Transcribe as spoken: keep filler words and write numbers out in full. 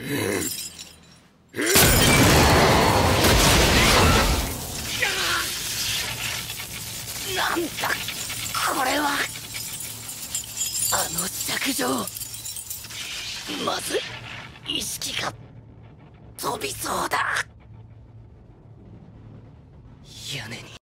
なんだこれは。あの着上、まずい意識が飛びそうだ。屋根に